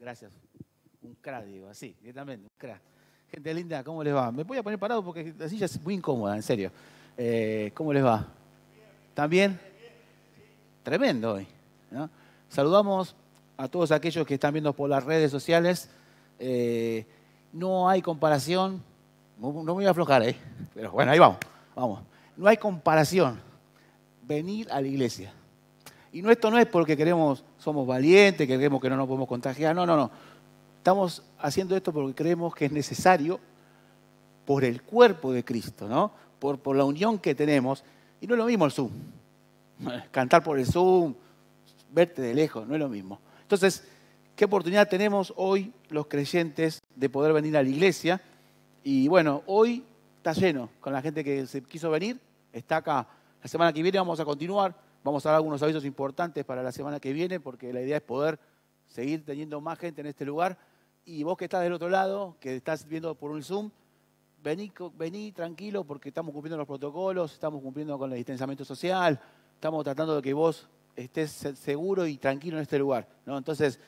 Gracias. Un crack, digo, así, directamente, un crack. Gente linda, ¿cómo les va? Me voy a poner parado porque la silla es muy incómoda, en serio. ¿Cómo les va? ¿Están bien? Tremendo hoy, ¿no? Saludamos a todos aquellos que están viendo por las redes sociales. No hay comparación. No me voy a aflojar, pero bueno, ahí vamos, vamos. No hay comparación. Venir a la iglesia. Y esto no es porque somos valientes, que creemos que no nos podemos contagiar. No. Estamos haciendo esto porque creemos que es necesario por el cuerpo de Cristo, ¿no? Por la unión que tenemos. Y no es lo mismo el Zoom. Cantar por el Zoom, verte de lejos, no es lo mismo. Entonces, ¿qué oportunidad tenemos hoy los creyentes de poder venir a la iglesia? Y bueno, hoy está lleno con la gente que se quiso venir, está acá. La semana que viene vamos a continuar, vamos a dar algunos avisos importantes para la semana que viene, porque la idea es poder seguir teniendo más gente en este lugar. Y vos que estás del otro lado, que estás viendo por un Zoom, vení tranquilo porque estamos cumpliendo los protocolos, estamos cumpliendo con el distanciamiento social, estamos tratando de que vos estés seguro y tranquilo en este lugar, ¿no? Entonces,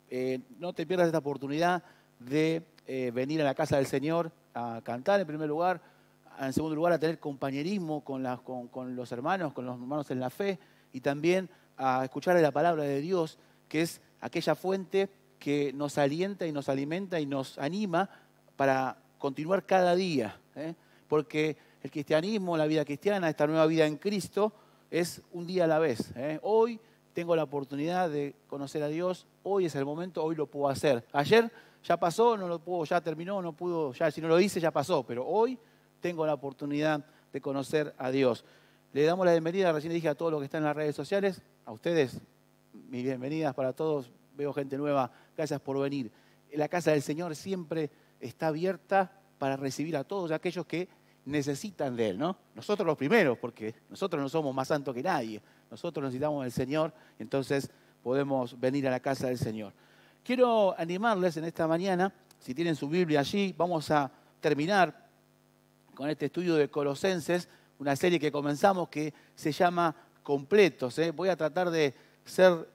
no te pierdas esta oportunidad de venir a la casa del Señor a cantar en primer lugar, en segundo lugar a tener compañerismo con los hermanos en la fe y también a escuchar la palabra de Dios, que es aquella fuente que nos alienta y nos alimenta y nos anima para continuar cada día, porque el cristianismo, la vida cristiana, esta nueva vida en Cristo, es un día a la vez. Hoy tengo la oportunidad de conocer a Dios, hoy es el momento, hoy lo puedo hacer. Ayer ya pasó, no lo puedo, ya terminó, no pudo, ya si no lo hice ya pasó, pero hoy tengo la oportunidad de conocer a Dios. Le damos la bienvenida, recién dije a todos los que están en las redes sociales, a ustedes, mis bienvenidas para todos, veo gente nueva, gracias por venir. La casa del Señor siempre está abierta para recibir a todos aquellos que necesitan de Él, ¿no? Nosotros los primeros, porque nosotros no somos más santos que nadie. Nosotros necesitamos del Señor, entonces podemos venir a la casa del Señor. Quiero animarles en esta mañana, si tienen su Biblia allí, vamos a terminar con este estudio de Colosenses, una serie que comenzamos que se llama Completos. Voy a tratar de ser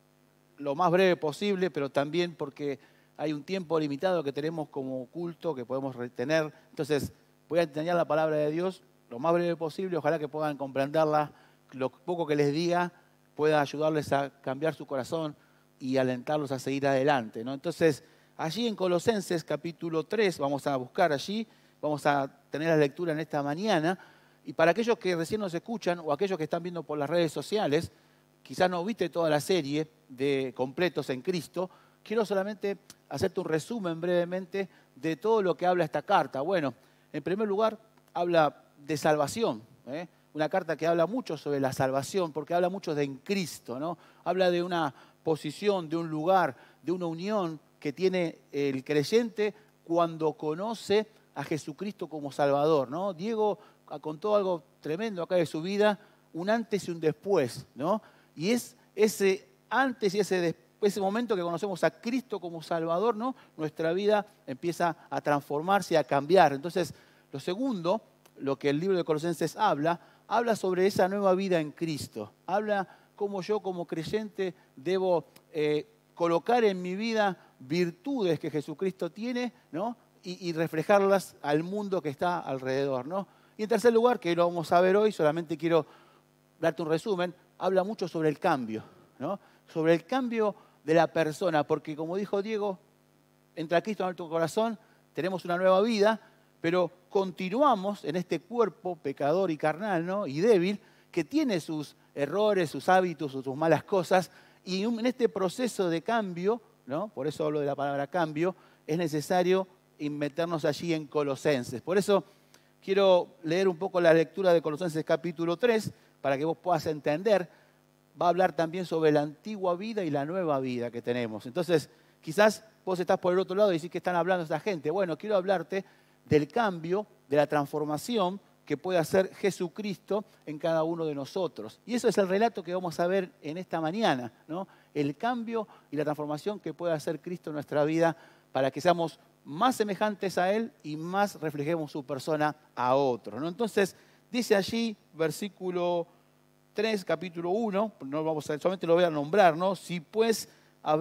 lo más breve posible, pero también porque hay un tiempo limitado que tenemos como culto, que podemos retener. Entonces, voy a enseñar la palabra de Dios lo más breve posible. Ojalá que puedan comprenderla. Lo poco que les diga pueda ayudarles a cambiar su corazón y alentarlos a seguir adelante, ¿no? Entonces, allí en Colosenses capítulo 3, vamos a buscar allí, vamos a tener la lectura en esta mañana. Y para aquellos que recién nos escuchan o aquellos que están viendo por las redes sociales, quizás no viste toda la serie de Completos en Cristo, quiero solamente hacerte un resumen brevemente de todo lo que habla esta carta. Bueno, en primer lugar, habla de salvación, una carta que habla mucho sobre la salvación, porque habla mucho de en Cristo, ¿no? Habla de una posición, de un lugar, de una unión que tiene el creyente cuando conoce a Jesucristo como Salvador, ¿no? Diego contó algo tremendo acá de su vida, un antes y un después, ¿no? Y es ese antes y ese momento que conocemos a Cristo como Salvador, ¿no? Nuestra vida empieza a transformarse y a cambiar. Entonces, lo segundo, lo que el libro de Colosenses habla sobre esa nueva vida en Cristo. Habla cómo yo como creyente debo colocar en mi vida virtudes que Jesucristo tiene, ¿no? Y reflejarlas al mundo que está alrededor, ¿no? Y en tercer lugar, que lo vamos a ver hoy, solamente quiero darte un resumen, habla mucho sobre el cambio, ¿no? Sobre el cambio de la persona, porque como dijo Diego, entra Cristo en nuestro corazón, tenemos una nueva vida, pero continuamos en este cuerpo pecador y carnal, ¿no? Y débil, que tiene sus errores, sus hábitos, sus malas cosas, y en este proceso de cambio, ¿no? Por eso hablo de la palabra cambio, es necesario meternos allí en Colosenses. Por eso quiero leer un poco la lectura de Colosenses capítulo 3, para que vos puedas entender. Va a hablar también sobre la antigua vida y la nueva vida que tenemos. Entonces, quizás vos estás por el otro lado y decís que están hablando esa gente. Bueno, quiero hablarte del cambio, de la transformación que puede hacer Jesucristo en cada uno de nosotros. Y eso es el relato que vamos a ver en esta mañana, ¿no? El cambio y la transformación que puede hacer Cristo en nuestra vida para que seamos más semejantes a Él y más reflejemos su persona a otros, ¿no? Entonces, dice allí, versículo 3, capítulo 1, no vamos a, solamente lo voy a nombrar, ¿no? Si pues habéis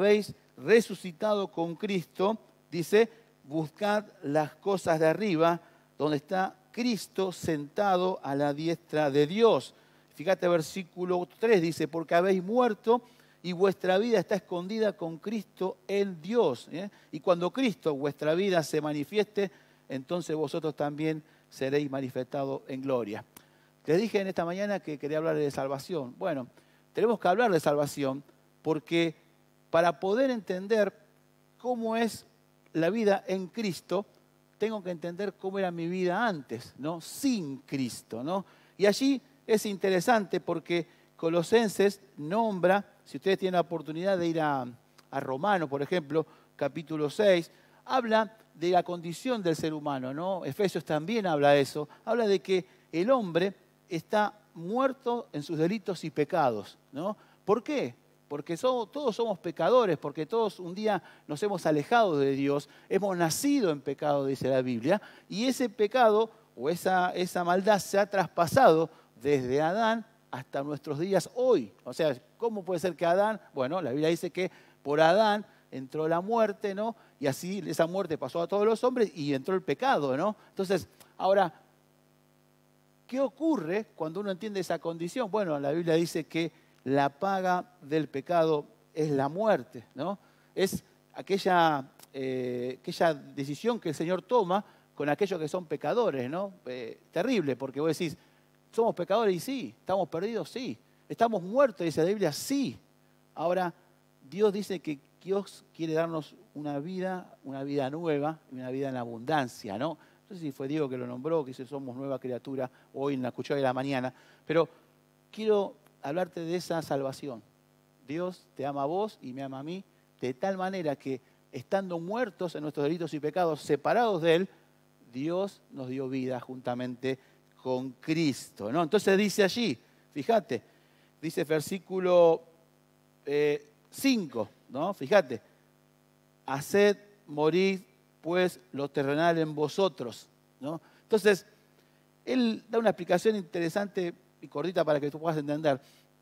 resucitado con Cristo, dice, buscad las cosas de arriba, donde está Cristo sentado a la diestra de Dios. Fíjate, versículo 3 dice, porque habéis muerto y vuestra vida está escondida con Cristo en Dios. Y cuando Cristo, vuestra vida, se manifieste, entonces vosotros también seréis manifestados en gloria. Les dije en esta mañana que quería hablar de salvación. Bueno, tenemos que hablar de salvación porque para poder entender cómo es la vida en Cristo, tengo que entender cómo era mi vida antes, ¿no? Sin Cristo, ¿no? Y allí es interesante porque Colosenses nombra, si ustedes tienen la oportunidad de ir a Romanos, por ejemplo, capítulo 6, habla de la condición del ser humano, ¿no? Efesios también habla de eso, habla de que el hombre está muerto en sus delitos y pecados, ¿no? ¿Por qué? Porque todos somos pecadores, porque todos un día nos hemos alejado de Dios, hemos nacido en pecado, dice la Biblia, y ese pecado o esa maldad se ha traspasado desde Adán hasta nuestros días hoy. O sea, ¿cómo puede ser que Adán? Bueno, la Biblia dice que por Adán entró la muerte, ¿no? Y así esa muerte pasó a todos los hombres y entró el pecado, ¿no? Entonces, ahora, ¿qué ocurre cuando uno entiende esa condición? Bueno, la Biblia dice que la paga del pecado es la muerte, ¿no? Es aquella decisión que el Señor toma con aquellos que son pecadores, ¿no? Terrible, porque vos decís, ¿somos pecadores? Y sí. ¿Estamos perdidos? Sí. ¿Estamos muertos? Dice la Biblia, sí. Ahora, Dios dice que Dios quiere darnos una vida nueva, una vida en abundancia, ¿no? No sé si fue Diego que lo nombró, que dice somos nueva criatura hoy en la cuchara de la mañana, pero quiero hablarte de esa salvación. Dios te ama a vos y me ama a mí, de tal manera que estando muertos en nuestros delitos y pecados, separados de Él, Dios nos dio vida juntamente con Cristo, ¿no? Entonces dice allí, fíjate, dice versículo 5, ¿no? Fíjate, haced morir pues lo terrenal en vosotros, ¿no? Entonces, él da una explicación interesante y cortita para que tú puedas entender.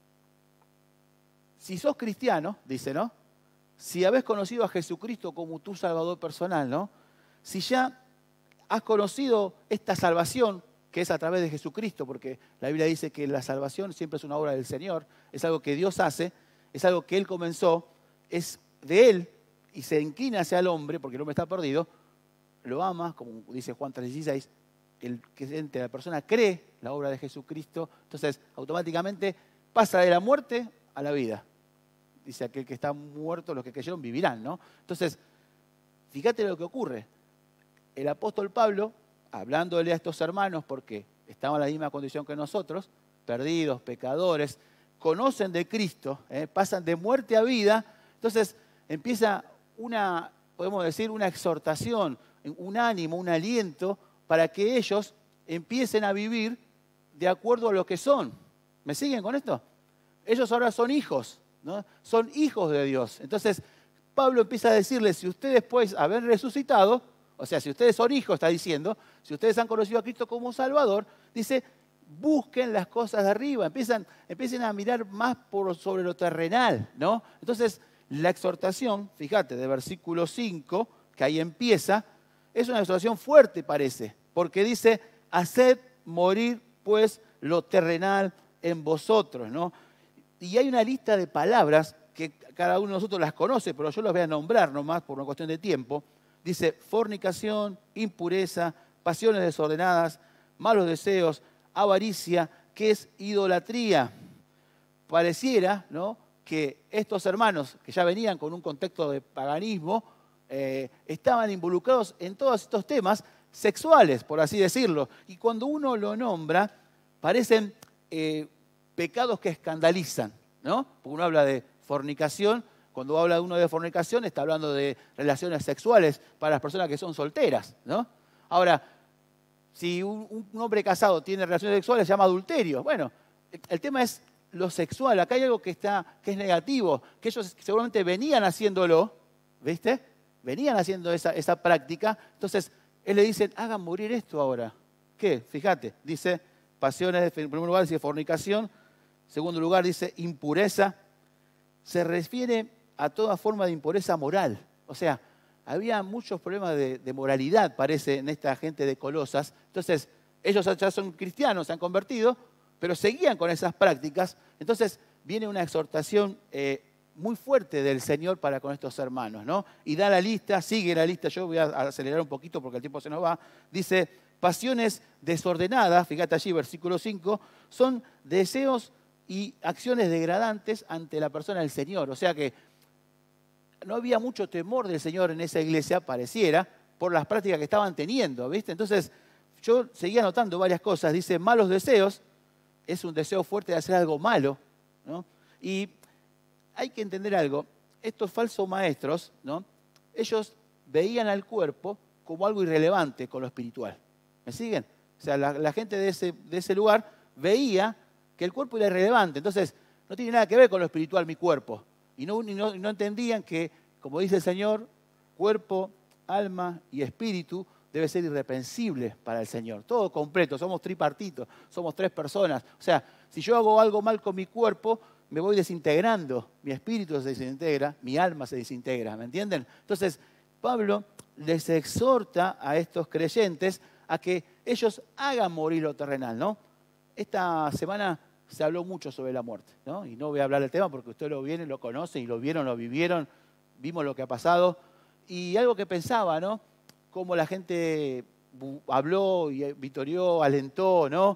Si sos cristiano, dice, ¿no? Si habés conocido a Jesucristo como tu Salvador personal, ¿no? Si ya has conocido esta salvación, que es a través de Jesucristo, porque la Biblia dice que la salvación siempre es una obra del Señor, es algo que Dios hace, es algo que Él comenzó, es de Él y se inclina hacia el hombre, porque el hombre está perdido, lo ama, como dice Juan 3:16, el creyente, la persona cree la obra de Jesucristo, entonces automáticamente pasa de la muerte a la vida. Dice aquel que está muerto, los que creyeron vivirán, ¿no? Entonces, fíjate lo que ocurre. El apóstol Pablo, hablándole a estos hermanos, porque estaban en la misma condición que nosotros, perdidos, pecadores, conocen de Cristo, pasan de muerte a vida, entonces empieza podemos decir, una exhortación, un ánimo, un aliento, para que ellos empiecen a vivir de acuerdo a lo que son. ¿Me siguen con esto? Ellos ahora son hijos, ¿no? Son hijos de Dios. Entonces, Pablo empieza a decirles, si ustedes pues haber resucitado, o sea, si ustedes son hijos, está diciendo, si ustedes han conocido a Cristo como Salvador, dice, busquen las cosas de arriba, empiecen a mirar más sobre lo terrenal, ¿no? Entonces, la exhortación, fíjate, de versículo 5, que ahí empieza, es una exhortación fuerte, parece, porque dice, haced morir pues lo terrenal en vosotros, ¿no? Y hay una lista de palabras que cada uno de nosotros las conoce, pero yo las voy a nombrar nomás por una cuestión de tiempo. Dice fornicación, impureza, pasiones desordenadas, malos deseos, avaricia, que es idolatría. Pareciera, ¿no?, que estos hermanos, que ya venían con un contexto de paganismo, estaban involucrados en todos estos temas sexuales, por así decirlo. Y cuando uno lo nombra, parecen pecados que escandalizan, ¿no? Porque uno habla de fornicación, cuando habla uno de fornicación está hablando de relaciones sexuales para las personas que son solteras, ¿no? Ahora, si un hombre casado tiene relaciones sexuales, se llama adulterio. Bueno, el tema es lo sexual. Acá hay algo que es negativo, que ellos seguramente venían haciéndolo, ¿viste? Venían haciendo esa práctica. Entonces, él le dice, hagan morir esto ahora. ¿Qué? Fíjate, dice pasiones, en primer lugar dice fornicación, en segundo lugar dice impureza. Se refiere a toda forma de impureza moral. O sea, había muchos problemas de moralidad, parece, en esta gente de Colosas. Entonces, ellos ya son cristianos, se han convertido, pero seguían con esas prácticas. Entonces, viene una exhortación muy fuerte del Señor para con estos hermanos, ¿no? Y da la lista, sigue la lista, yo voy a acelerar un poquito porque el tiempo se nos va. Dice, pasiones desordenadas, fíjate allí, versículo 5, son deseos y acciones degradantes ante la persona del Señor. O sea que no había mucho temor del Señor en esa iglesia, pareciera, por las prácticas que estaban teniendo, ¿viste? Entonces, yo seguía notando varias cosas. Dice, malos deseos, es un deseo fuerte de hacer algo malo, ¿no? Y hay que entender algo, estos falsos maestros, ¿no? Ellos veían al cuerpo como algo irrelevante con lo espiritual. ¿Me siguen? O sea, la gente de ese lugar veía que el cuerpo era irrelevante. Entonces, no tiene nada que ver con lo espiritual mi cuerpo. Y no entendían que, como dice el Señor, cuerpo, alma y espíritu debe ser irreprensible para el Señor. Todo completo, somos tripartitos, somos tres personas. O sea, si yo hago algo mal con mi cuerpo, me voy desintegrando. Mi espíritu se desintegra, mi alma se desintegra. ¿Me entienden? Entonces, Pablo les exhorta a estos creyentes a que ellos hagan morir lo terrenal, ¿no? Esta semana se habló mucho sobre la muerte, ¿no? Y no voy a hablar del tema porque ustedes lo vienen, lo conocen y lo vieron, lo vivieron, vimos lo que ha pasado. Y algo que pensaba, ¿no? Cómo la gente habló y vitorió, alentó, ¿no?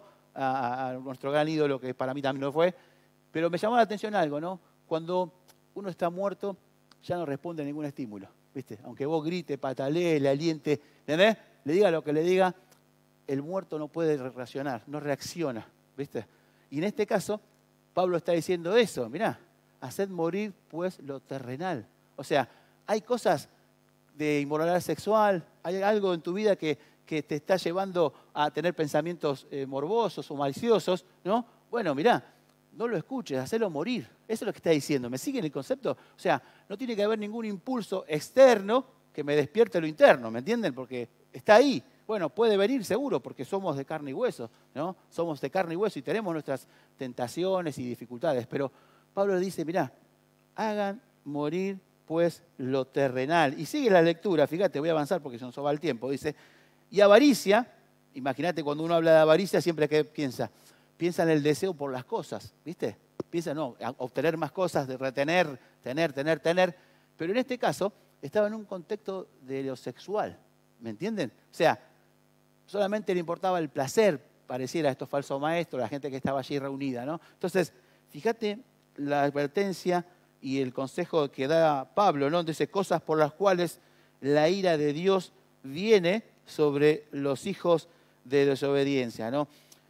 A nuestro gran ídolo, que para mí también lo fue. Pero me llamó la atención algo, ¿no? Cuando uno está muerto, ya no responde a ningún estímulo, ¿viste? Aunque vos grite, patalee, le aliente, ¿entendés? Le diga lo que le diga, el muerto no puede reaccionar, no reacciona, ¿viste? Y en este caso, Pablo está diciendo eso, mirá, haced morir pues lo terrenal. O sea, hay cosas de inmoralidad sexual, hay algo en tu vida que te está llevando a tener pensamientos morbosos o maliciosos, ¿no? Bueno, mirá, no lo escuches, hacelo morir. Eso es lo que está diciendo. ¿Me siguen el concepto? O sea, no tiene que haber ningún impulso externo que me despierte lo interno, ¿me entienden? Porque está ahí. Bueno, puede venir seguro porque somos de carne y hueso, ¿no? Somos de carne y hueso y tenemos nuestras tentaciones y dificultades. Pero Pablo dice, mirá, hagan morir pues lo terrenal. Y sigue la lectura, fíjate, voy a avanzar porque se nos va el tiempo. Dice, y avaricia, imagínate cuando uno habla de avaricia siempre que piensa en el deseo por las cosas, ¿viste? Piensa, no, a obtener más cosas, de retener, tener. Pero en este caso estaba en un contexto de lo sexual, ¿me entienden? O sea, solamente le importaba el placer, pareciera a estos falsos maestros, la gente que estaba allí reunida, ¿no? Entonces, fíjate la advertencia y el consejo que da Pablo, ¿no? Dice, cosas por las cuales la ira de Dios viene sobre los hijos de desobediencia, ¿no?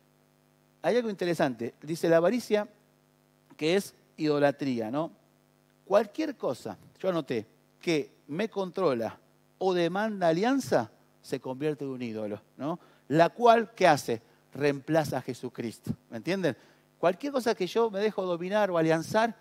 Hay algo interesante. Dice la avaricia, que es idolatría, ¿no? Cualquier cosa, yo anoté, que me controla o demanda alianza, se convierte en un ídolo, ¿no? La cual, ¿qué hace? Reemplaza a Jesucristo, ¿me entienden? Cualquier cosa que yo me dejo dominar o alianzar,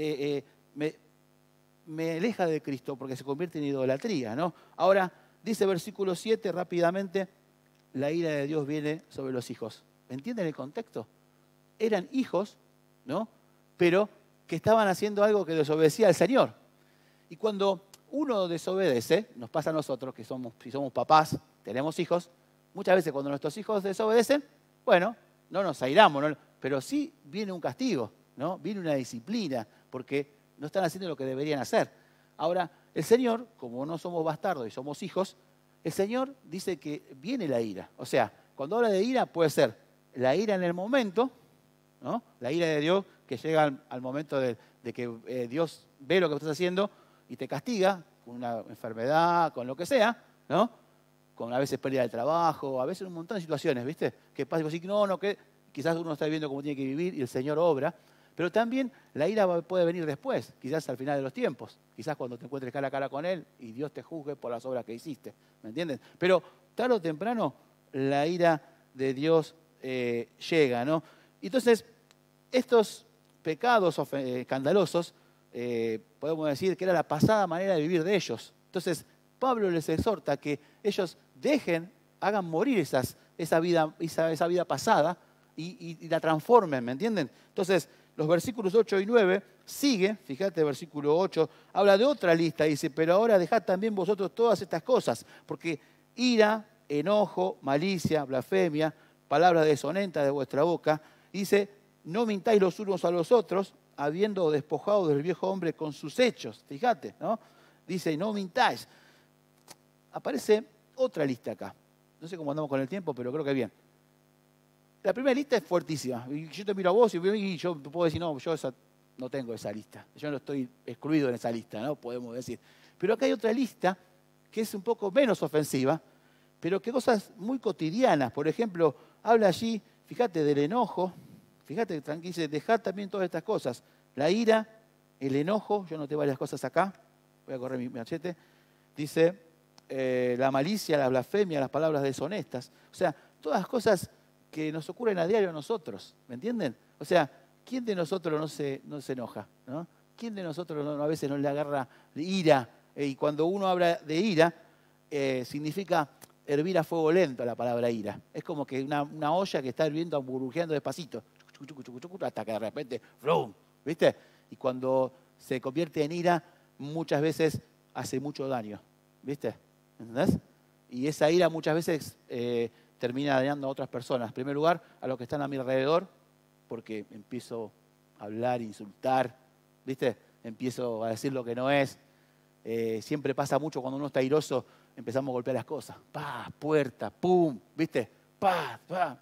me aleja de Cristo porque se convierte en idolatría, ¿no? Ahora, dice versículo 7 rápidamente, la ira de Dios viene sobre los hijos. ¿Entienden el contexto? Eran hijos, ¿no? Pero que estaban haciendo algo que desobedecía al Señor. Y cuando uno desobedece, nos pasa a nosotros, que si somos papás, tenemos hijos, muchas veces cuando nuestros hijos desobedecen, bueno, no nos airamos, ¿no? Pero sí viene un castigo, ¿no? Viene una disciplina, porque no están haciendo lo que deberían hacer. Ahora, el Señor, como no somos bastardos y somos hijos, el Señor dice que viene la ira. O sea, cuando habla de ira puede ser la ira en el momento, ¿no? La ira de Dios que llega al momento de que Dios ve lo que estás haciendo y te castiga con una enfermedad, con lo que sea, ¿no? Con a veces pérdida de trabajo, a veces un montón de situaciones, ¿viste? Que pasa y vos decís, no, que quizás uno está viviendo cómo tiene que vivir y el Señor obra, pero también la ira puede venir después, quizás al final de los tiempos, quizás cuando te encuentres cara a cara con Él y Dios te juzgue por las obras que hiciste, ¿me entiendes? Pero tarde o temprano la ira de Dios llega, ¿no? Entonces, estos pecados escandalosos, podemos decir que era la pasada manera de vivir de ellos. Entonces, Pablo les exhorta que ellos hagan morir esa vida pasada y la transformen, ¿me entienden? Entonces, los versículos 8 y 9 sigue, fíjate, versículo 8, habla de otra lista, dice, pero ahora dejad también vosotros todas estas cosas, porque ira, enojo, malicia, blasfemia, palabras deshonestas de vuestra boca, dice, no mintáis los unos a los otros, habiendo despojado del viejo hombre con sus hechos, fíjate, ¿no? Dice, no mintáis. Aparece otra lista acá. No sé cómo andamos con el tiempo, pero creo que bien. La primera lista es fuertísima. Y yo te miro a vos y yo puedo decir, no, yo no tengo esa lista. Yo no estoy excluido en esa lista, ¿no? Podemos decir. Pero acá hay otra lista que es un poco menos ofensiva, pero que cosas muy cotidianas. Por ejemplo, habla allí, fíjate, del enojo. Fíjate, tranquilo, dice, dejad también todas estas cosas. La ira, el enojo, yo noté varias cosas acá. Voy a correr mi machete. Dice, la malicia, la blasfemia, las palabras deshonestas. O sea, todas cosas que nos ocurren a diario a nosotros, ¿me entienden? O sea, ¿quién de nosotros no se enoja? ¿No? ¿Quién de nosotros a veces no le agarra ira? Y cuando uno habla de ira, significa hervir a fuego lento la palabra ira. Es como que una olla que está hirviendo, burbujeando despacito, hasta que de repente, ¡flum! ¿Viste? Y cuando se convierte en ira, muchas veces hace mucho daño, ¿viste? ¿Entendés? Y esa ira muchas veces termina dañando a otras personas. En primer lugar, a los que están a mi alrededor, porque empiezo a hablar, insultar, ¿viste? Empiezo a decir lo que no es. Siempre pasa mucho cuando uno está airoso, empezamos a golpear las cosas. ¡Pah! Puerta, ¡pum! ¿Viste? ¡Pah! ¡Pah!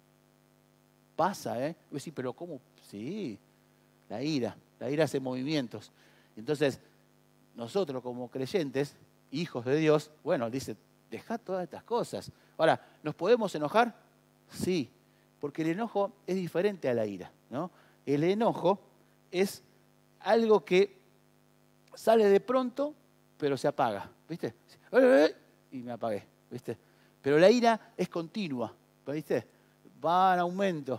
Pasa, ¿eh? Y decís, pero ¿cómo? Sí, la ira hace movimientos. Entonces, nosotros como creyentes, hijos de Dios, bueno, dice, dejad todas estas cosas. Ahora, ¿nos podemos enojar? Sí, porque el enojo es diferente a la ira, ¿no? El enojo es algo que sale de pronto, pero se apaga, ¿viste? Y me apagué, ¿viste? Pero la ira es continua, ¿viste? Van aumentos,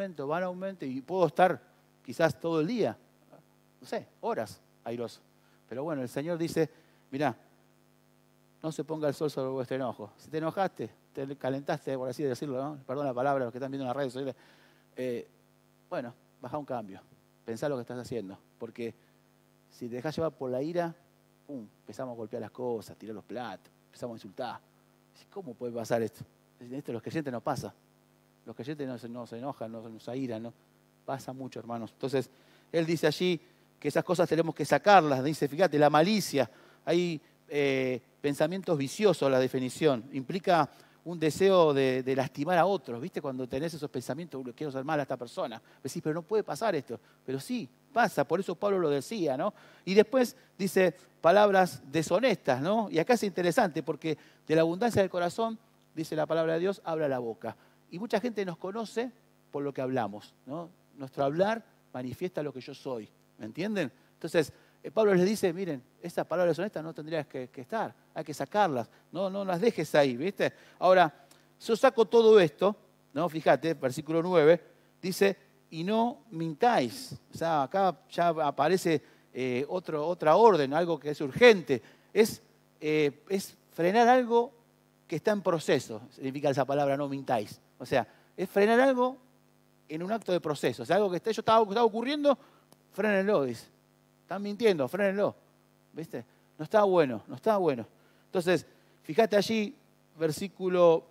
y puedo estar quizás todo el día, no sé, horas airoso. Pero bueno, el Señor dice, mirá, no se ponga el sol sobre vuestro enojo. Si te enojaste, te calentaste, por así decirlo, ¿no? Perdón la palabra, los que están viendo en las redes sociales. Bueno, baja un cambio. Pensá lo que estás haciendo. Porque si te dejás llevar por la ira, empezamos a golpear las cosas, tirar los platos, empezamos a insultar. ¿Cómo puede pasar esto? Esto los creyentes no pasa. Los creyentes no se enojan, no se airan, ¿no? Pasa mucho, hermanos. Entonces, él dice allí que esas cosas tenemos que sacarlas. Dice, fíjate, la malicia. Hay pensamientos viciosos, la definición. Implica un deseo de lastimar a otros. ¿Viste? Cuando tenés esos pensamientos, quiero hacer mal a esta persona. Decís, pero no puede pasar esto. Pero sí, pasa. Por eso Pablo lo decía, ¿no? Y después dice palabras deshonestas, ¿no? Y acá es interesante porque de la abundancia del corazón, dice la palabra de Dios, habla la boca. Y mucha gente nos conoce por lo que hablamos, ¿no? Nuestro hablar manifiesta lo que yo soy. ¿Me entienden? Entonces, Pablo les dice, miren, esas palabras honestas no tendrías que estar, hay que sacarlas, no las dejes ahí, ¿viste? Ahora, yo saco todo esto, ¿no? Fíjate, versículo 9, dice, y no mintáis. O sea, acá ya aparece otra orden, algo que es urgente. Es frenar algo que está en proceso, significa esa palabra no mintáis. O sea, es frenar algo en un acto de proceso. O sea, algo que estaba ocurriendo, frénenlo, dice. Están mintiendo, frénenlo. ¿Viste? No está bueno, no está bueno. Entonces, fíjate allí, versículo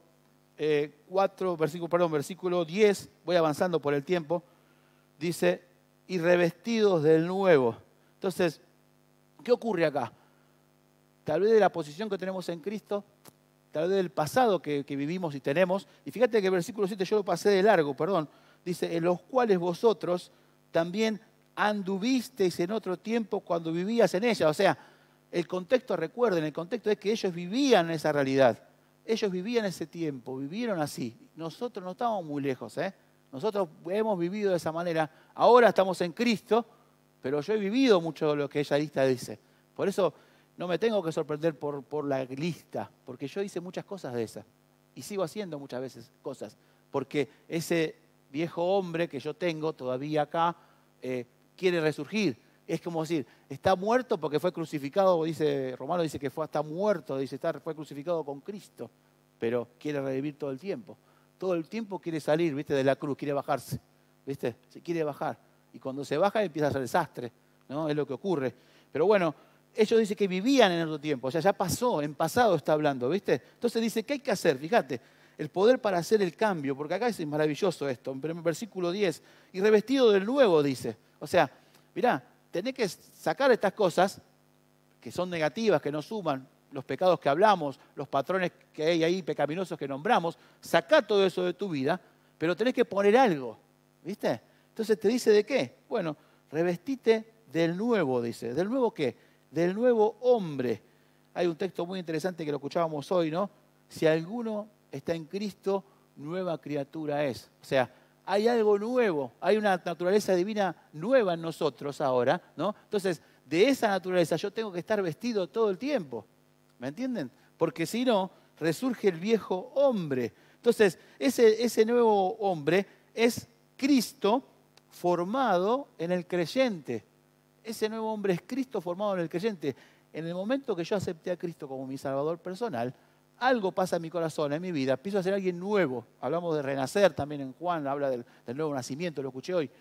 10, voy avanzando por el tiempo, dice, y revestidos del nuevo. Entonces, ¿qué ocurre acá? Tal vez de la posición que tenemos en Cristo, tal vez del pasado que vivimos y tenemos. Y fíjate que el versículo 7 yo lo pasé de largo, perdón. Dice, en los cuales vosotros también anduvisteis en otro tiempo cuando vivías en ella. O sea, el contexto, recuerden, el contexto es que ellos vivían esa realidad. Ellos vivían ese tiempo, vivieron así. Nosotros no estamos muy lejos, ¿eh? Nosotros hemos vivido de esa manera. Ahora estamos en Cristo, pero yo he vivido mucho de lo que ella lista dice. Por eso no me tengo que sorprender por la lista, porque yo hice muchas cosas de esas. Y sigo haciendo muchas veces cosas. Porque ese viejo hombre que yo tengo todavía acá quiere resurgir. Es como decir, está muerto porque fue crucificado, dice Romano, dice que está muerto, dice fue crucificado con Cristo, pero quiere revivir todo el tiempo. Todo el tiempo quiere salir, ¿viste? De la cruz, quiere bajarse, ¿viste? Se quiere bajar. Y cuando se baja empieza a hacer desastre, ¿no? Es lo que ocurre. Pero bueno, ellos dicen que vivían en otro tiempo, o sea, ya pasó, en pasado está hablando, ¿viste? Entonces dice, ¿qué hay que hacer? Fíjate, el poder para hacer el cambio, porque acá es maravilloso esto, en versículo 10, y revestido del nuevo, dice. O sea, mirá, tenés que sacar estas cosas que son negativas, que no suman, los pecados que hablamos, los patrones que hay ahí pecaminosos que nombramos, sacá todo eso de tu vida, pero tenés que poner algo, ¿viste? Entonces te dice de qué. Bueno, revestite del nuevo, dice. ¿Del nuevo qué? Del nuevo hombre. Hay un texto muy interesante que lo escuchábamos hoy, ¿no? Si alguno está en Cristo, nueva criatura es. O sea, hay algo nuevo, hay una naturaleza divina nueva en nosotros ahora, ¿no? Entonces, de esa naturaleza yo tengo que estar vestido todo el tiempo, ¿me entienden? Porque si no, resurge el viejo hombre. Entonces, ese nuevo hombre es Cristo formado en el creyente. Ese nuevo hombre es Cristo formado en el creyente. En el momento que yo acepté a Cristo como mi Salvador personal, algo pasa en mi corazón, en mi vida. Empiezo a ser alguien nuevo. Hablamos de renacer también en Juan, habla del nuevo nacimiento, lo escuché hoy.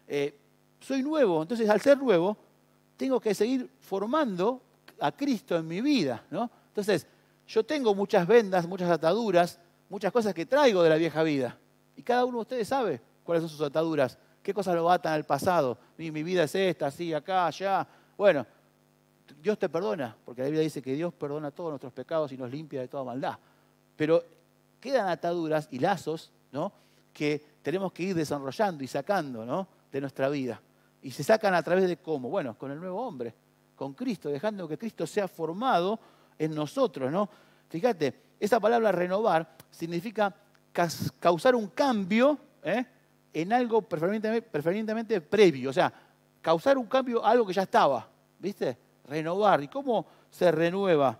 Soy nuevo, entonces al ser nuevo, tengo que seguir formando a Cristo en mi vida, ¿no? Entonces, yo tengo muchas vendas, muchas ataduras, muchas cosas que traigo de la vieja vida. Y cada uno de ustedes sabe cuáles son sus ataduras. ¿Qué cosas lo atan al pasado? Mi vida es esta, así, acá, allá. Bueno, Dios te perdona, porque la Biblia dice que Dios perdona todos nuestros pecados y nos limpia de toda maldad. Pero quedan ataduras y lazos, ¿no?, que tenemos que ir desenrollando y sacando, ¿no?, de nuestra vida. Y se sacan a través de ¿cómo? Bueno, con el nuevo hombre, con Cristo, dejando que Cristo sea formado en nosotros, ¿no? Fíjate, esa palabra renovar significa causar un cambio, en algo preferentemente previo. O sea, causar un cambio a algo que ya estaba, ¿viste? Renovar. ¿Y cómo se renueva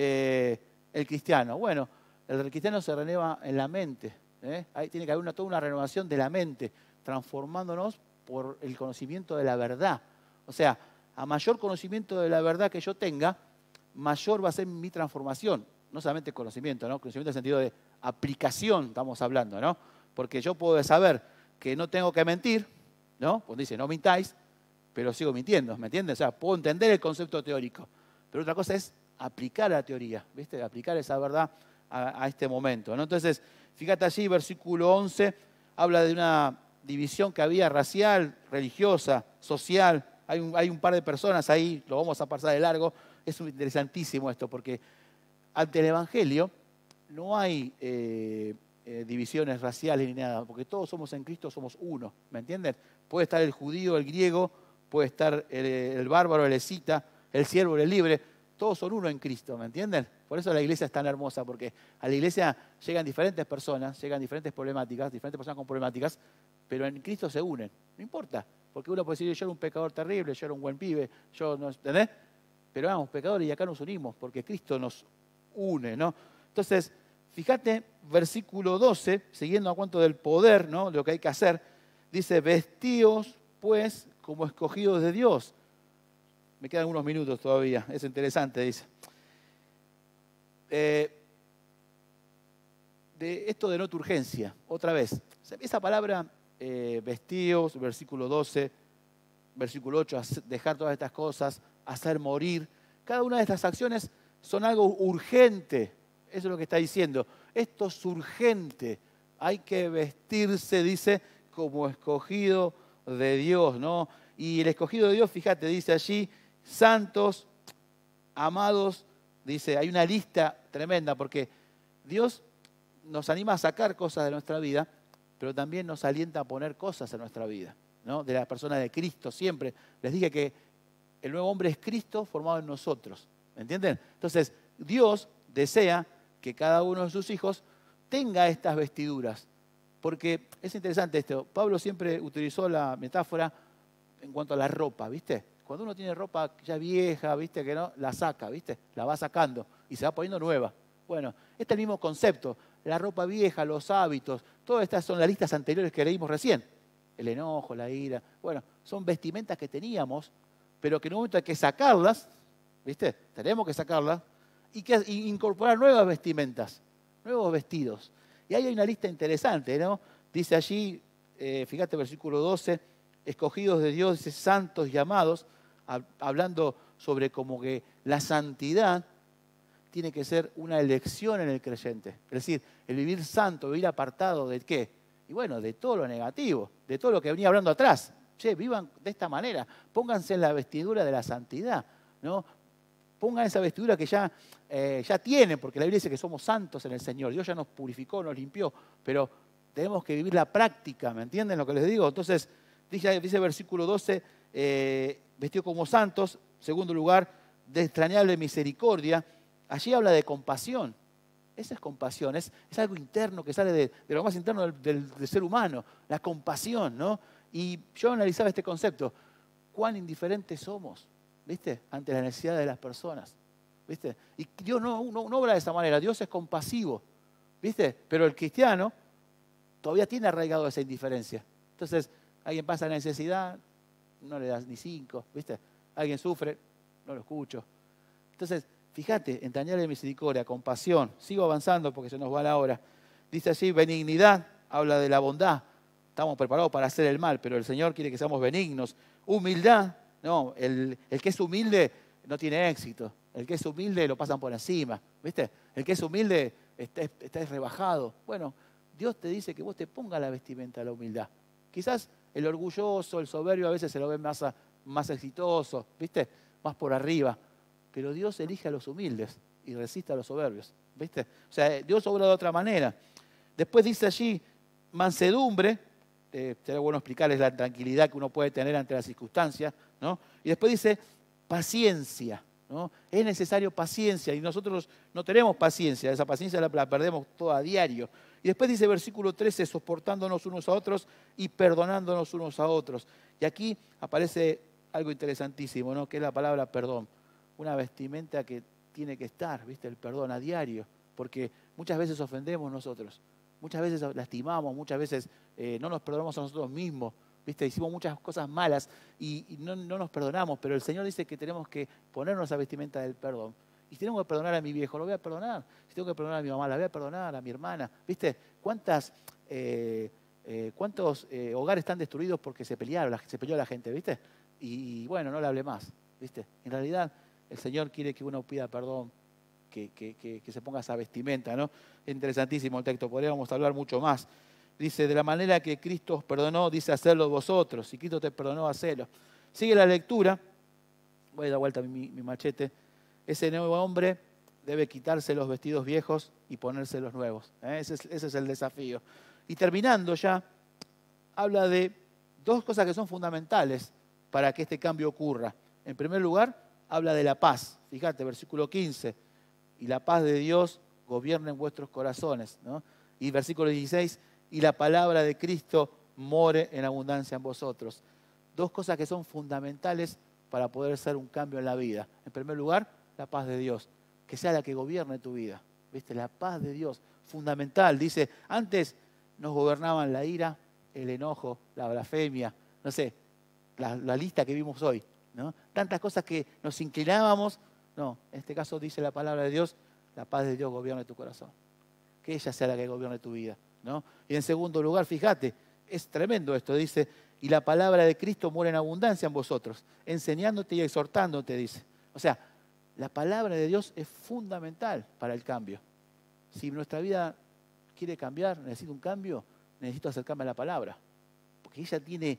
el cristiano? Bueno, el cristiano se renueva en la mente. Ahí tiene que haber toda una renovación de la mente, transformándonos por el conocimiento de la verdad. O sea, a mayor conocimiento de la verdad que yo tenga, mayor va a ser mi transformación. No solamente conocimiento, ¿no? Conocimiento en el sentido de aplicación, estamos hablando, ¿no? Porque yo puedo saber que no tengo que mentir, ¿no? Pues dice, no mintáis, pero sigo mintiendo, ¿me entiendes? O sea, puedo entender el concepto teórico, pero otra cosa es aplicar la teoría, ¿viste? Aplicar esa verdad a este momento, ¿no? Entonces, fíjate allí, versículo 11, habla de una división que había racial, religiosa, social. Hay un par de personas ahí, lo vamos a pasar de largo. Es interesantísimo esto, porque ante el Evangelio no hay divisiones raciales ni nada, porque todos somos en Cristo, somos uno, ¿me entienden? Puede estar el judío, el griego, puede estar el bárbaro, el escita, el siervo, el libre, todos son uno en Cristo, ¿me entienden? Por eso la iglesia es tan hermosa, porque a la iglesia llegan diferentes personas, llegan diferentes problemáticas, diferentes personas con problemáticas, pero en Cristo se unen, no importa, porque uno puede decir, yo era un pecador terrible, yo era un buen pibe, yo no, ¿entendés? Pero éramos pecadores y acá nos unimos, porque Cristo nos une, ¿no? Entonces, fíjate, versículo 12, siguiendo a cuanto del poder, ¿no?, lo que hay que hacer, dice, vestíos, pues, como escogidos de Dios. Me quedan unos minutos todavía, es interesante, dice. De esto denota urgencia, otra vez. Esa palabra, vestíos, versículo 12, versículo 8, dejar todas estas cosas, hacer morir. Cada una de estas acciones son algo urgente. Eso es lo que está diciendo. Esto es urgente. Hay que vestirse, dice, como escogido de Dios, ¿no? Y el escogido de Dios, fíjate, dice allí, santos, amados, dice, hay una lista tremenda, porque Dios nos anima a sacar cosas de nuestra vida, pero también nos alienta a poner cosas en nuestra vida, ¿no? De la persona de Cristo, siempre. Les dije que el nuevo hombre es Cristo formado en nosotros, ¿me entienden? Entonces, Dios desea que cada uno de sus hijos tenga estas vestiduras, porque es interesante esto. Pablo siempre utilizó la metáfora en cuanto a la ropa, ¿viste? Cuando uno tiene ropa ya vieja, ¿viste? Que no, la saca, ¿viste? La va sacando y se va poniendo nueva. Bueno, este es el mismo concepto. La ropa vieja, los hábitos, todas estas son las listas anteriores que leímos recién. El enojo, la ira. Bueno, son vestimentas que teníamos, pero que en un momento hay que sacarlas, ¿viste? Tenemos que sacarlas y incorporar nuevas vestimentas, nuevos vestidos. Y ahí hay una lista interesante, ¿no? Dice allí, fíjate, versículo 12, escogidos de Dios, dice, santos llamados, hablando sobre como que la santidad tiene que ser una elección en el creyente. Es decir, el vivir santo, vivir apartado ¿de qué? Y bueno, de todo lo negativo, de todo lo que venía hablando atrás. Che, vivan de esta manera, pónganse en la vestidura de la santidad, ¿no? Pongan esa vestidura que ya tienen, porque la Biblia dice que somos santos en el Señor. Dios ya nos purificó, nos limpió, pero tenemos que vivir la práctica, ¿me entienden lo que les digo? Entonces, dice el versículo 12, vestido como santos, segundo lugar, de extrañable misericordia. Allí habla de compasión. Esa es compasión, es algo interno que sale de lo más interno del ser humano, la compasión, ¿no? Y yo analizaba este concepto, cuán indiferentes somos, ¿viste? Ante la necesidad de las personas, ¿viste? Y Dios no obra de esa manera, Dios es compasivo, ¿viste? Pero el cristiano todavía tiene arraigado esa indiferencia. Entonces, alguien pasa necesidad, no le das ni 5, ¿viste? Alguien sufre, no lo escucho. Entonces, fíjate, entrañable misericordia, compasión. Sigo avanzando porque se nos va la hora. Dice allí, benignidad, habla de la bondad. Estamos preparados para hacer el mal, pero el Señor quiere que seamos benignos. Humildad, no, el que es humilde no tiene éxito. El que es humilde lo pasan por encima, ¿viste? El que es humilde está rebajado. Bueno, Dios te dice que vos te pongas la vestimenta de la humildad. Quizás el orgulloso, el soberbio a veces se lo ve más exitoso, ¿viste? Más por arriba. Pero Dios elige a los humildes y resiste a los soberbios, ¿viste? O sea, Dios obra de otra manera. Después dice allí, mansedumbre, será bueno explicarles la tranquilidad que uno puede tener ante las circunstancias, ¿no? Y después dice, paciencia, ¿no? Es necesario paciencia y nosotros no tenemos paciencia, esa paciencia la perdemos toda a diario. Y después dice versículo 13, soportándonos unos a otros y perdonándonos unos a otros. Y aquí aparece algo interesantísimo, ¿no? Que es la palabra perdón. Una vestimenta que tiene que estar, ¿viste? El perdón a diario, porque muchas veces ofendemos nosotros, muchas veces lastimamos, muchas veces no nos perdonamos a nosotros mismos, ¿viste? Hicimos muchas cosas malas y no nos perdonamos, pero el Señor dice que tenemos que ponernos esa vestimenta del perdón. Y si tengo que perdonar a mi viejo, lo voy a perdonar. Si tengo que perdonar a mi mamá, la voy a perdonar, a mi hermana. ¿Viste? ¿Cuántos hogares están destruidos porque se peleó la gente, ¿viste? Y bueno, no le hablé más, ¿viste? En realidad, el Señor quiere que uno pida perdón, que se ponga esa vestimenta, ¿no? Es interesantísimo el texto, podríamos hablar mucho más. Dice, de la manera que Cristo os perdonó, dice, hacerlo vosotros. Si Cristo te perdonó, hacelo. Sigue la lectura. Voy a dar vuelta mi machete. Ese nuevo hombre debe quitarse los vestidos viejos y ponerse los nuevos. Ese es el desafío. Y terminando ya, habla de dos cosas que son fundamentales para que este cambio ocurra. En primer lugar, habla de la paz. Fíjate, versículo 15. Y la paz de Dios gobierna en vuestros corazones, ¿no? Y versículo 16. Y la palabra de Cristo more en abundancia en vosotros. Dos cosas que son fundamentales para poder hacer un cambio en la vida. En primer lugar, la paz de Dios. Que sea la que gobierne tu vida. ¿Viste? La paz de Dios. Fundamental. Dice, antes nos gobernaban la ira, el enojo, la blasfemia, no sé, la lista que vimos hoy, ¿no? Tantas cosas que nos inclinábamos. No, en este caso dice la palabra de Dios, la paz de Dios gobierne tu corazón. Que ella sea la que gobierne tu vida, ¿no? Y en segundo lugar, fíjate, es tremendo esto, dice, y la palabra de Cristo mora en abundancia en vosotros, enseñándote y exhortándote, dice. O sea, la palabra de Dios es fundamental para el cambio. Si nuestra vida quiere cambiar, necesita un cambio, necesito acercarme a la palabra. Porque ella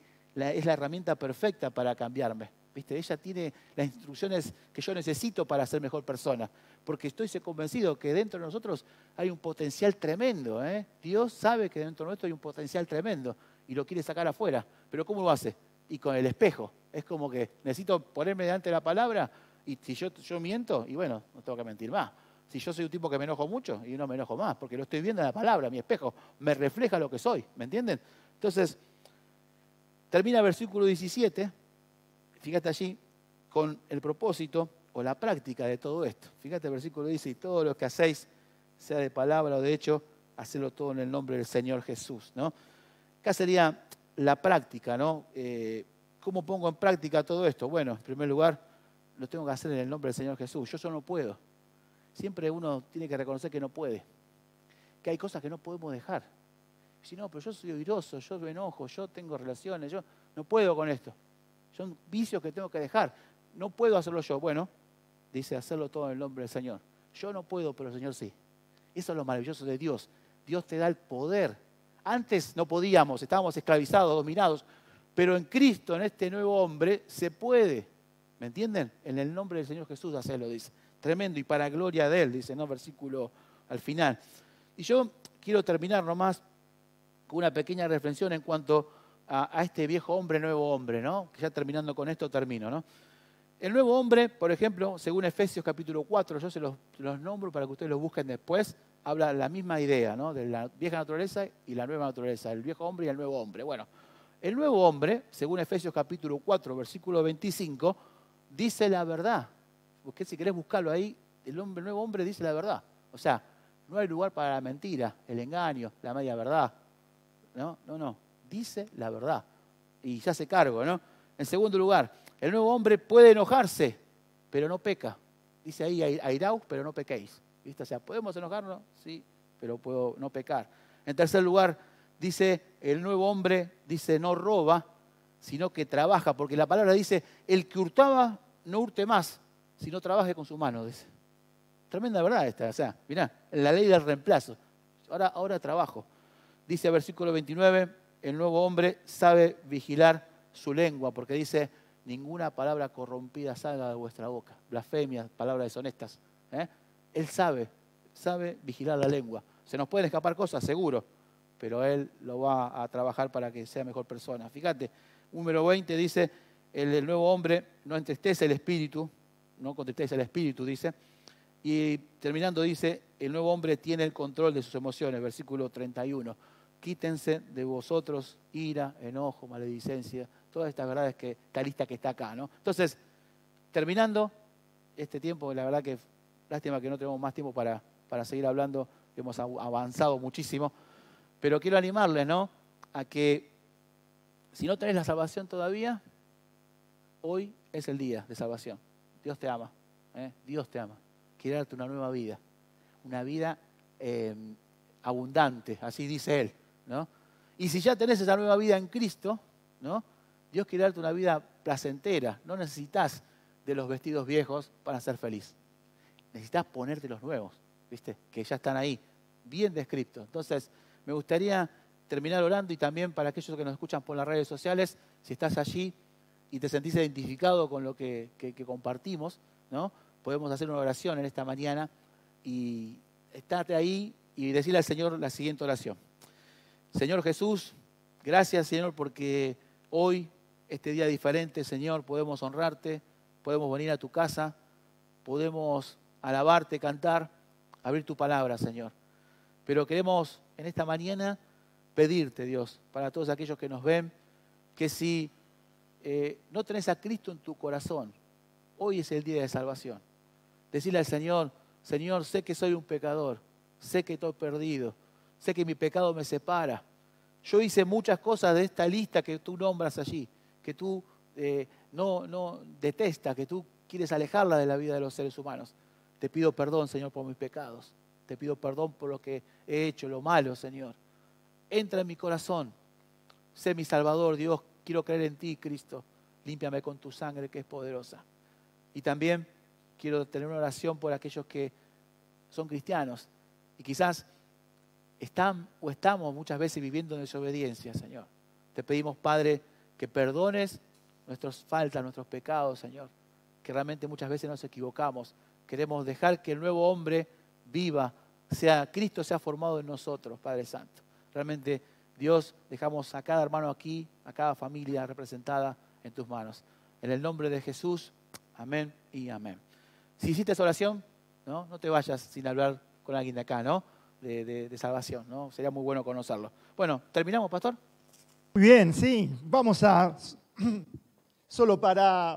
es la herramienta perfecta para cambiarme. ¿Viste? Ella tiene las instrucciones que yo necesito para ser mejor persona. Porque estoy convencido que dentro de nosotros hay un potencial tremendo. Dios sabe que dentro de nosotros hay un potencial tremendo y lo quiere sacar afuera. Pero ¿cómo lo hace? Y con el espejo. Es como que necesito ponerme delante de la palabra y si yo miento, y bueno, no tengo que mentir más. Si yo soy un tipo que me enojo mucho, y no me enojo más, porque lo estoy viendo en la palabra, mi espejo me refleja lo que soy. ¿Me entienden? Entonces, termina el versículo 17. Fíjate allí con el propósito o la práctica de todo esto. Fíjate el versículo dice, y todo lo que hacéis, sea de palabra o de hecho, hacedlo todo en el nombre del Señor Jesús, ¿no? Acá sería la práctica, ¿no? ¿Cómo pongo en práctica todo esto? Bueno, en primer lugar, lo tengo que hacer en el nombre del Señor Jesús. Yo solo no puedo. Siempre uno tiene que reconocer que no puede. Que hay cosas que no podemos dejar. Si no, pero yo soy oiroso, yo me enojo, yo tengo relaciones, yo no puedo con esto. Son vicios que tengo que dejar. no puedo hacerlo yo. Bueno, dice hacerlo todo en el nombre del Señor. Yo no puedo, pero el Señor sí. Eso es lo maravilloso de Dios. Dios te da el poder. Antes no podíamos, estábamos esclavizados, dominados, pero en Cristo, en este nuevo hombre, se puede. ¿Me entienden? En el nombre del Señor Jesús, hacerlo, dice. Tremendo, y para gloria de Él, dice, ¿no? Versículo al final. Y yo quiero terminar nomás con una pequeña reflexión en cuanto a este viejo hombre, nuevo hombre, ¿no? Que ya terminando con esto termino, ¿no? El nuevo hombre, por ejemplo, según Efesios capítulo 4, yo se los nombro para que ustedes lo busquen después, habla la misma idea, ¿no? De la vieja naturaleza y la nueva naturaleza, el viejo hombre y el nuevo hombre. Bueno, el nuevo hombre, según Efesios capítulo 4, versículo 25, dice la verdad. Porque si querés buscarlo ahí, el nuevo hombre dice la verdad. O sea, no hay lugar para la mentira, el engaño, la media verdad. No. Dice la verdad. Y se hace cargo, ¿no? En segundo lugar, el nuevo hombre puede enojarse, pero no peca. Dice ahí, airaos, pero no pequéis. ¿Viste? O sea, ¿podemos enojarnos? Sí, pero puedo no pecar. En tercer lugar, dice, el nuevo hombre, dice, no roba, sino que trabaja. Porque la palabra dice, el que hurtaba, no hurte más, sino trabaje con su mano, dice. Tremenda verdad esta. O sea, mirá, la ley del reemplazo. Ahora trabajo. Dice el versículo 29, el nuevo hombre sabe vigilar su lengua, porque dice, ninguna palabra corrompida salga de vuestra boca. Blasfemias, palabras deshonestas. Él sabe vigilar la lengua. Se nos pueden escapar cosas, seguro, pero él lo va a trabajar para que sea mejor persona. Fíjate, número 20 dice, el nuevo hombre no entristece el espíritu, no contristéis el espíritu, dice. Y terminando dice, el nuevo hombre tiene el control de sus emociones, versículo 31. Quítense de vosotros ira, enojo, maledicencia, todas estas verdades que esta lista que está acá, ¿no? Entonces, terminando este tiempo, la verdad que lástima que no tenemos más tiempo para seguir hablando, hemos avanzado muchísimo, pero quiero animarles, ¿no? A que si no tenés la salvación todavía, hoy es el día de salvación. Dios te ama, Dios te ama. Quiere darte una nueva vida, una vida abundante, así dice Él, ¿no? Y si ya tenés esa nueva vida en Cristo, ¿no? Dios quiere darte una vida placentera. No necesitas de los vestidos viejos para ser feliz. Necesitas ponerte los nuevos, ¿viste? Que ya están ahí, bien descritos. Entonces, me gustaría terminar orando y también para aquellos que nos escuchan por las redes sociales, si estás allí y te sentís identificado con lo que compartimos, ¿no? Podemos hacer una oración en esta mañana y estate ahí y decirle al Señor la siguiente oración. Señor Jesús, gracias, Señor, porque hoy, este día diferente, Señor, podemos honrarte, podemos venir a tu casa, podemos alabarte, cantar, abrir tu palabra, Señor. Pero queremos en esta mañana pedirte, Dios, para todos aquellos que nos ven, que si no tenés a Cristo en tu corazón, hoy es el día de salvación. Decirle al Señor, Señor, sé que soy un pecador, sé que estoy perdido, sé que mi pecado me separa. Yo hice muchas cosas de esta lista que tú nombras allí, que tú no detestas, que tú quieres alejarla de la vida de los seres humanos. Te pido perdón, Señor, por mis pecados. Te pido perdón por lo que he hecho, lo malo, Señor. Entra en mi corazón. Sé mi Salvador, Dios. Quiero creer en ti, Cristo. Límpiame con tu sangre que es poderosa. Y también quiero tener una oración por aquellos que son cristianos y quizás están o estamos muchas veces viviendo en desobediencia, Señor. Te pedimos, Padre, que perdones nuestras faltas, nuestros pecados, Señor. Que realmente muchas veces nos equivocamos. Queremos dejar que el nuevo hombre viva, Cristo sea formado en nosotros, Padre Santo. Realmente, Dios, dejamos a cada hermano aquí, a cada familia representada en tus manos. En el nombre de Jesús, amén y amén. Si hiciste esa oración, no te vayas sin hablar con alguien de acá, ¿no? De salvación, ¿no? Sería muy bueno conocerlo. Bueno, ¿terminamos, pastor? Muy bien, sí. Vamos a, solo para